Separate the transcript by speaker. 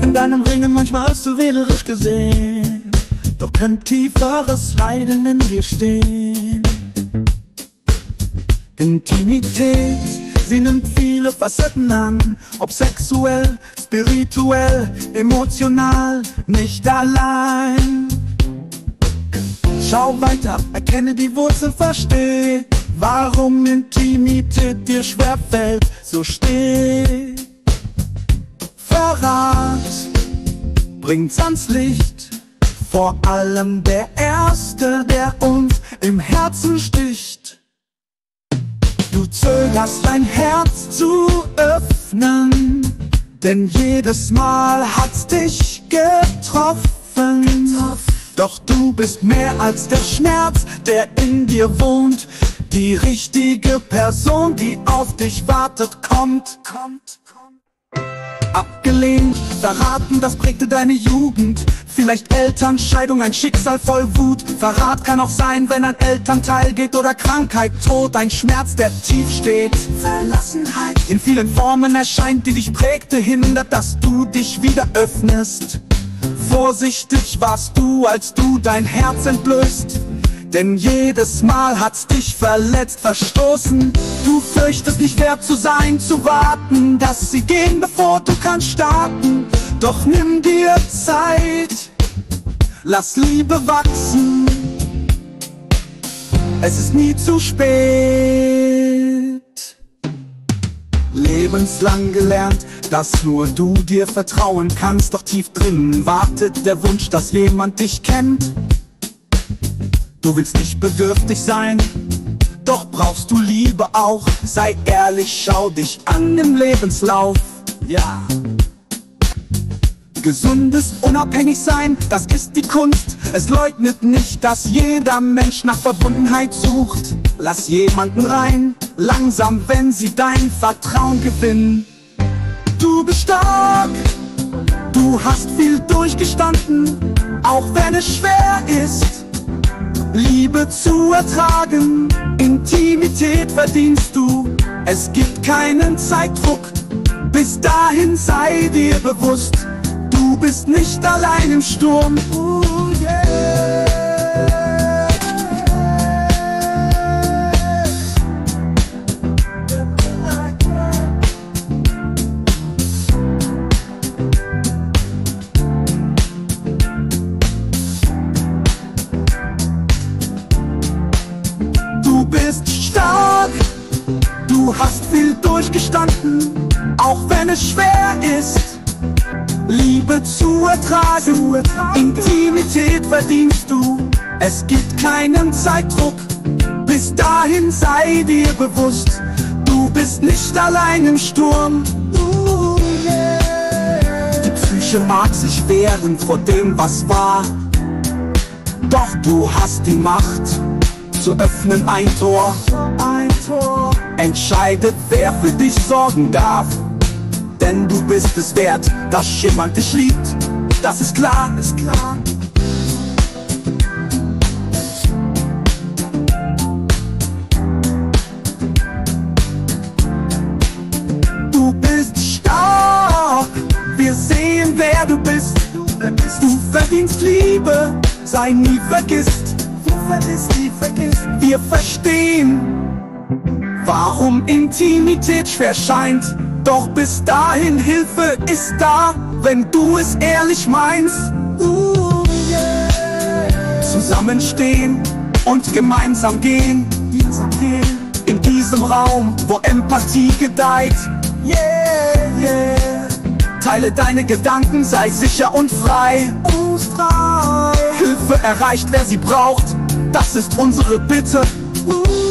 Speaker 1: in deinem Ringen manchmal als zu wählerisch gesehen, doch könnte tieferes Leiden in dir stehen. Intimität, sie nimmt viele Facetten an, ob sexuell, spirituell, emotional, nicht allein. Schau weiter, erkenne die Wurzel, versteh, warum Intimität dir schwerfällt, so steh. Verrat bringt's ans Licht, vor allem der Erste, der uns im Herzen sticht. Du zögerst dein Herz zu öffnen, denn jedes Mal hat's dich getroffen. Doch du bist mehr als der Schmerz, der in dir wohnt. Die richtige Person, die auf dich wartet, kommt. Abgelehnt, verraten, das prägte deine Jugend. Vielleicht Elternscheidung, ein Schicksal voll Wut. Verrat kann auch sein, wenn ein Elternteil geht oder Krankheit, Tod, ein Schmerz, der tief steht. Verlassenheit in vielen Formen erscheint, die dich prägte, hindert, dass du dich wieder öffnest. Vorsichtig warst du, als du dein Herz entblößt, denn jedes Mal hat's dich verletzt, verstoßen. Du fürchtest nicht wert zu sein, zu warten, dass sie gehen, bevor du kannst starten. Doch nimm dir Zeit, lass Liebe wachsen, es ist nie zu spät. Lebenslang gelernt, dass nur du dir vertrauen kannst, doch tief drinnen wartet der Wunsch, dass jemand dich kennt. Du willst nicht bedürftig sein, doch brauchst du Liebe auch. Sei ehrlich, schau dich an im Lebenslauf, ja. Gesundes Unabhängigsein, das ist die Kunst. Es leugnet nicht, dass jeder Mensch nach Verbundenheit sucht. Lass jemanden rein, langsam, wenn sie dein Vertrauen gewinnen. Du bist stark, du hast viel durchgestanden, auch wenn es schwer ist, Liebe zu ertragen. Intimität verdienst du, es gibt keinen Zeitdruck. Bis dahin sei dir bewusst, du bist nicht allein im Sturm. Du bist stark, du hast viel durchgestanden, auch wenn es schwer ist, Liebe zu ertragen. Intimität verdienst du, es gibt keinen Zeitdruck. Bis dahin sei dir bewusst, du bist nicht allein im Sturm. Die Psyche mag sich wehren vor dem, was war, doch du hast die Macht zu öffnen, ein Tor. Entscheide, wer für dich sorgen darf, denn du bist es wert, dass jemand dich liebt. Das ist klar, ist klar. Du bist stark, wir sehen, wer du bist. Du verdienst Liebe, sei nie vergisst. Wir verstehen, warum Intimität schwer scheint, doch bis dahin Hilfe ist da, wenn du es ehrlich meinst. Zusammenstehen und gemeinsam gehen, in diesem Raum, wo Empathie gedeiht. Teile deine Gedanken, sei sicher und frei. Hilfe erreicht, wer sie braucht, das ist unsere Bitte.